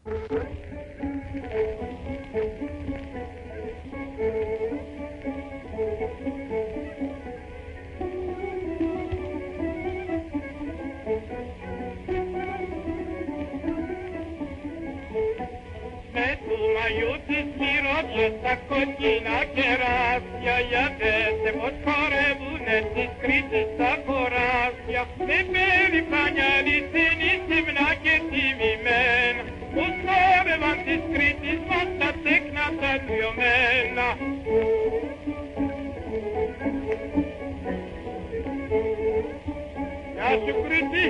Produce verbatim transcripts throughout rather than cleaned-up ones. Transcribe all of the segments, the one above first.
Μαγιούτης μυρωδιές στα κοκκίνα κεράσια, γιατί πως χορεύουνε της Κρήτης τα κοράσια, με περηφάνια αληθινή σεμνά και τιμημένα, πως χορεύαν της Κρήτης μας τα τέκνα τα λιωμένα. Γεια σου Κρήτη!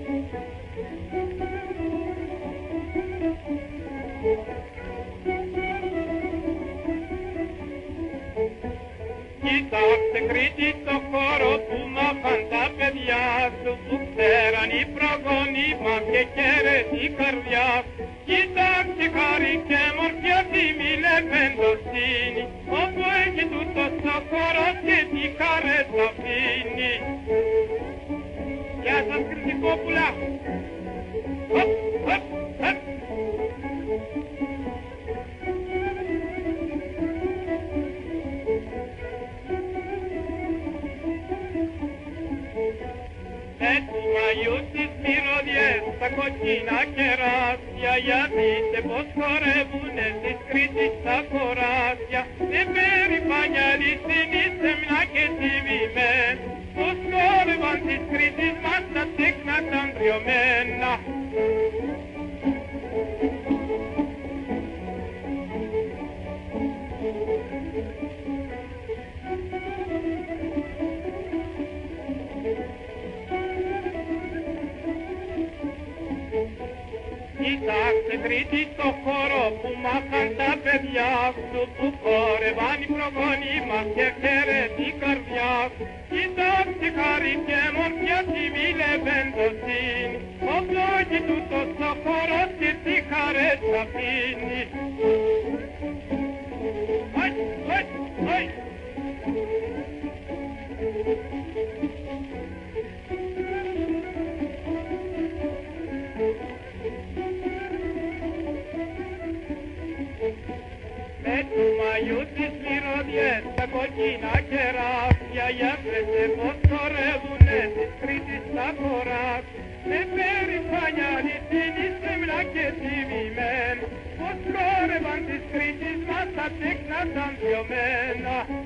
Κοιτάξτε Κρήτη το χώρο που μάθαν τα παιδιά σου, που ξέραν οι προγόνοι μας και καίρες η καρδιά σου. Κοιτάξτε χάρη και μορφιά τιμή λεπεντοσύνη, όπου έχει τούτος ο χώρος και τι χαρές αφήνει. Γεια σας Κρητικόπουλα! Χωπ, χωπ, χωπ! Με του Μαγιού τις μυρωδιές στα κοκκίνα κεράσια, για δείτε πως χορεύουνε της Κρήτης τα κοράσια, με περηφάνια αληθινή σεμνά και τιμημένα, πως χορεύαν της Κρήτης μας τα τέκνα τα ντριωμένα. Κοιτάξτε Κρήτη στο χώρο που μάθαν τα παιδιά σου, που χόρευαν οι προγόνοι μας και χαίρες η καρδιά σου. Κοιτάξτε χάρη και μορφιά τιμή λεπεντοσύνη, όπου έχει τούτος ο χώρος και τι χαρές αφήνει. Αι, αι, αι! Με του Μαγιού τις μυρωδιές στα κοκκίνα κεράσια, για βρέστε πως χορεύουνε της Κρήτης τα κοράσια, με περηφάνια αληθινή σεμνά και τιμημένα, πως χόρευαν της Κρήτης μας τα τέκνα τα ντριωμένα.